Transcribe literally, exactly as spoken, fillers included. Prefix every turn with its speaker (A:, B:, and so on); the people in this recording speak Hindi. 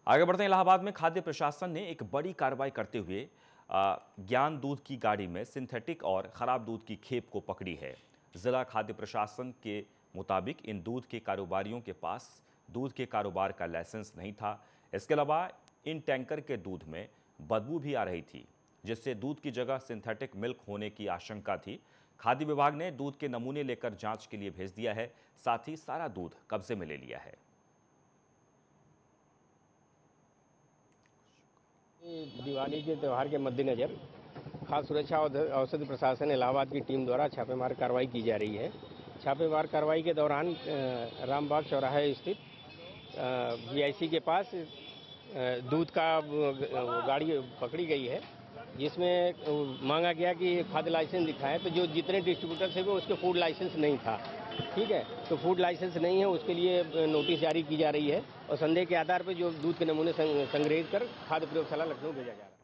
A: आगे बढ़ते हैं। इलाहाबाद में खाद्य प्रशासन ने एक बड़ी कार्रवाई करते हुए ज्ञान दूध की गाड़ी में सिंथेटिक और खराब दूध की खेप को पकड़ी है। जिला खाद्य प्रशासन के मुताबिक इन दूध के कारोबारियों के पास दूध के कारोबार का लाइसेंस नहीं था। इसके अलावा इन टैंकर के दूध में बदबू भी आ रही थी, जिससे दूध की जगह सिंथेटिक मिल्क होने की आशंका थी। खाद्य विभाग ने दूध के नमूने लेकर जांच के लिए भेज दिया है, साथ ही सारा दूध कब्जे में ले लिया है।
B: दिवाली के त्यौहार के मद्देनजर खाद्य सुरक्षा और औषधि प्रशासन इलाहाबाद की टीम द्वारा छापेमार कार्रवाई की जा रही है। छापेमार कार्रवाई के दौरान रामबाग चौराहे स्थित वीआईसी के पास दूध का गाड़ी पकड़ी गई है, जिसमें मांगा गया कि खाद्य लाइसेंस दिखाएं, तो जो जितने डिस्ट्रीब्यूटर थे वो उसके फूड लाइसेंस नहीं था। ठीक है, तो फूड लाइसेंस नहीं है, उसके लिए नोटिस जारी की जा रही है और संदेह के आधार पर जो दूध के नमूने संग्रहित कर खाद्य प्रयोगशाला लखनऊ भेजा जा रहा है।